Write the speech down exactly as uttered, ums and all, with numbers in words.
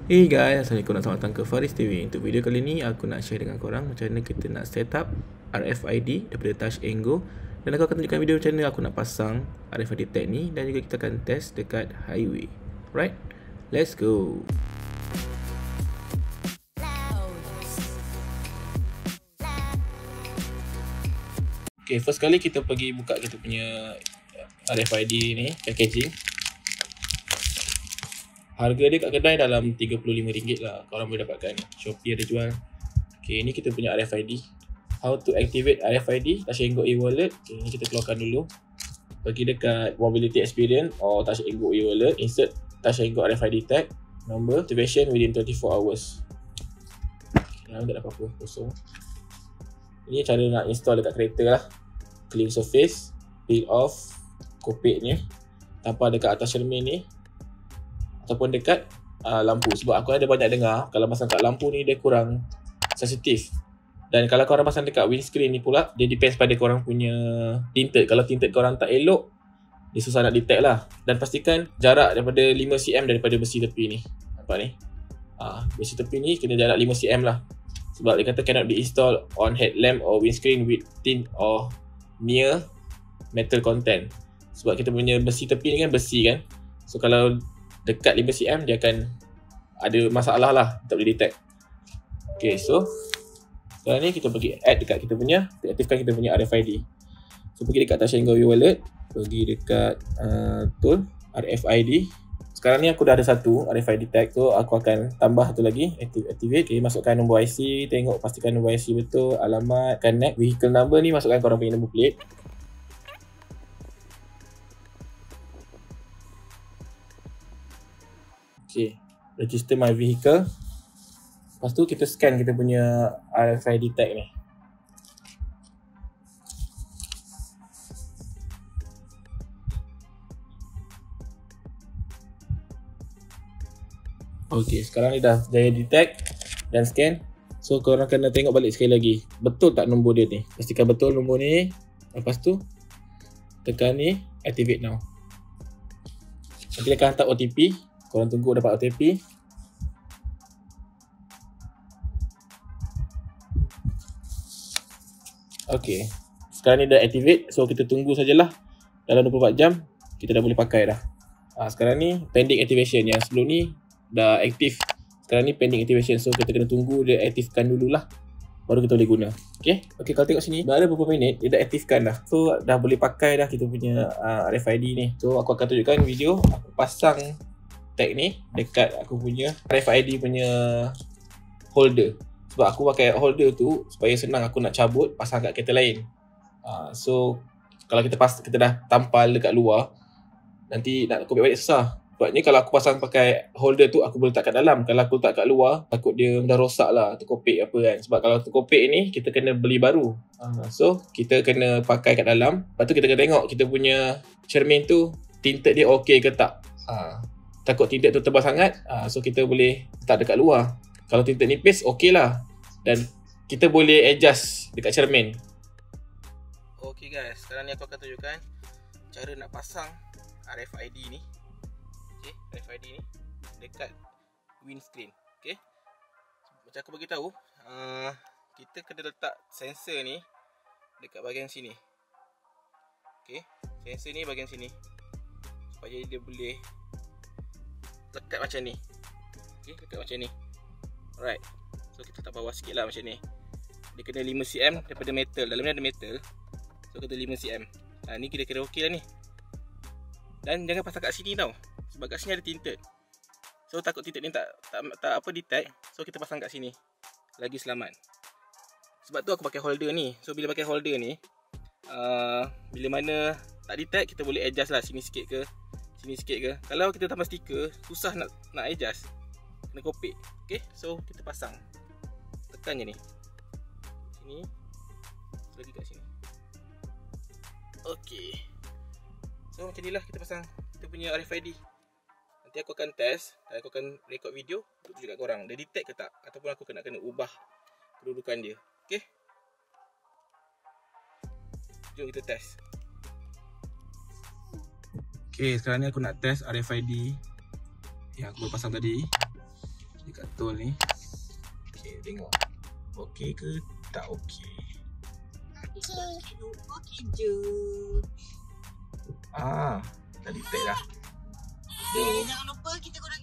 Hey guys, Assalamualaikum dan selamat datang ke Faris T V. Untuk video kali ni aku nak share dengan korang macam mana kita nak set up R F I D daripada Touch and Go. Dan aku akan tunjukkan video macam mana aku nak pasang R F I D tag ni, dan juga kita akan test dekat highway. Right? Let's go. Okay, first kali kita pergi buka kita punya R F I D ni, packaging. Harga dia kat kedai dalam tiga puluh lima ringgit lah. Korang boleh dapatkan. Shopee ada jual. Okay, ni kita punya R F I D. How to activate R F I D Touch and Go e-wallet. Okay, ni kita keluarkan dulu. Pergi dekat mobility experience or Touch and Go e-wallet. Insert Touch and Go R F I D tag. Number activation within twenty-four hours. Okay, tak ada apa-apa, kosong. Ini cara nak install dekat kereta lah. Clean surface, peel off kopek ni, tampal dekat atas cermin ni ataupun dekat uh, lampu. Sebab aku ada banyak dengar kalau pasang kat lampu ni dia kurang sensitif. Dan kalau korang pasang dekat windscreen ni pula, dia depends pada korang punya tinted. Kalau tinted korang tak elok, dia susah nak detect lah. Dan pastikan jarak daripada lima sentimeter daripada besi tepi ni. Nampak ni? Uh, besi tepi ni kena jarak lima sentimeter lah. Sebab dia kata cannot be installed on headlamp or windscreen with tint or near metal content. Sebab kita punya besi tepi ni kan besi kan. So kalau dekat lima sentimeter dia akan ada masalah lah, tak boleh detect. Okay, so sekarang ni kita pergi add dekat kita punya, kita aktifkan kita punya R F I D. So pergi dekat Touch and Go e-wallet, pergi dekat uh, tool R F I D. Sekarang ni aku dah ada satu R F I D tag, so aku akan tambah satu lagi, activate. Okay, masukkan nombor I C, tengok pastikan nombor I C betul, alamat, connect, vehicle number ni masukkan korang punya nombor plate. Okay, register my vehicle. Lepas tu kita scan kita punya R F I D tag ni. Okay, sekarang ni dah jaya detect dan scan. So korang kena tengok balik sekali lagi, betul tak nombor dia ni. Pastikan betul nombor ni. Lepas tu tekan ni, activate now. Nanti dia akan hantar O T P. Korang tunggu dapat O T P. Okay, sekarang ni dah activate. So kita tunggu sajalah. Dalam dua puluh empat jam kita dah boleh pakai dah. ha, Sekarang ni pending activation. Yang sebelum ni dah aktif, sekarang ni pending activation. So kita kena tunggu dia aktifkan dululah, baru kita boleh guna. Okay, okay, kalau tengok sini dah ada beberapa minit dia dah aktifkan dah. So dah boleh pakai dah kita punya uh, R F I D ni. So aku akan tunjukkan video aku pasang tag ni dekat aku punya R F I D punya holder. Sebab aku pakai holder tu supaya senang aku nak cabut pasang kat kereta lain. uh, So kalau kita pas kita dah tampal dekat luar, nanti nak kopek balik susah. Sebabnya kalau aku pasang pakai holder tu, aku boleh letak kat dalam. Kalau aku letak kat luar, takut dia dah rosak lah, terkopek apa kan. Sebab kalau terkopek ni, kita kena beli baru. uh, So kita kena pakai kat dalam. Lepas tu kita kena tengok kita punya cermin tu tinted dia okey ke tak. uh, Takut tinted tu tebal sangat, uh, so kita boleh letak dekat luar. Kalau tinted nipis, okey lah. Dan kita boleh adjust dekat cermin. Okay guys, sekarang ni aku akan tunjukkan cara nak pasang R F I D ni. Okay, R F I D ni dekat windscreen. Okay, macam aku bagi tahu, uh, kita kena letak sensor ni dekat bahagian sini. Okay, sensor ni bahagian sini, supaya dia boleh lekat macam ni. Okay, lekat macam ni. Alright, so kita letak bawah sikit lah macam ni. Dia kena lima sentimeter daripada metal. Dalam ni ada metal, so kita lima sentimeter. Ha, ni kira-kira okey lah ni. Dan jangan pasang kat sini tau, sebab kat sini ada tinted. So takut tinted ni tak, tak, tak apa detect, so kita pasang kat sini, lagi selamat. Sebab tu aku pakai holder ni. So bila pakai holder ni, uh, bila mana tak detect, kita boleh adjust lah, sini sikit ke, sini sikit ke. Kalau kita tambah stiker, susah nak nak adjust, kena kopek. Okay, so kita pasang, tekan je ni, sini, lagi kat sini. Okay, so macam ni lah kita pasang kita punya R F I D. Nanti aku akan test dan aku akan record video untuk tunjuk kat korang dia detect ke tak, ataupun aku kena kena ubah kedudukan dia. Okay, jom kita test. Okay, sekarang ni aku nak test R F I D yang aku pasang tadi. dekat tool ni. Okey, tengok. Okey ke tak okey? Okey. Okey je. Ah, dah detect dah. Okay, jangan lupa kita guna